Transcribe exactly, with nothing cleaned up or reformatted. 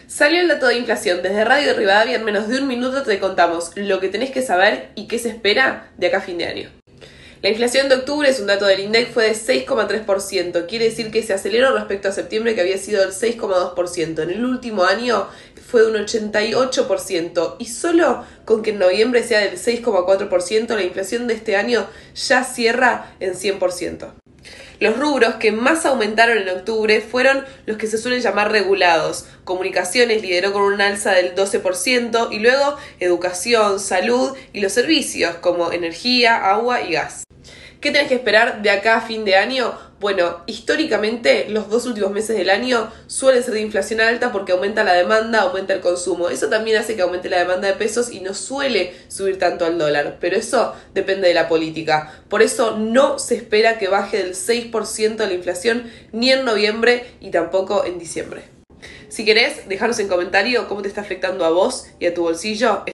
Salió el dato de inflación. Desde Radio Rivadavia en menos de un minuto te contamos lo que tenés que saber y qué se espera de acá a fin de año. La inflación de octubre, es un dato del INDEC, fue de seis coma tres por ciento. Quiere decir que se aceleró respecto a septiembre, que había sido del seis coma dos por ciento. En el último año fue de un ochenta y ocho por ciento. Y solo con que en noviembre sea del seis coma cuatro por ciento, la inflación de este año ya cierra en cien por ciento. Los rubros que más aumentaron en octubre fueron los que se suelen llamar regulados. Comunicaciones lideró con un alza del doce por ciento y luego educación, salud y los servicios como energía, agua y gas. ¿Qué tenés que esperar de acá a fin de año? Bueno, históricamente los dos últimos meses del año suelen ser de inflación alta porque aumenta la demanda, aumenta el consumo. Eso también hace que aumente la demanda de pesos y no suele subir tanto al dólar, pero eso depende de la política. Por eso no se espera que baje del seis por ciento la inflación ni en noviembre y tampoco en diciembre. Si querés, dejanos en comentario cómo te está afectando a vos y a tu bolsillo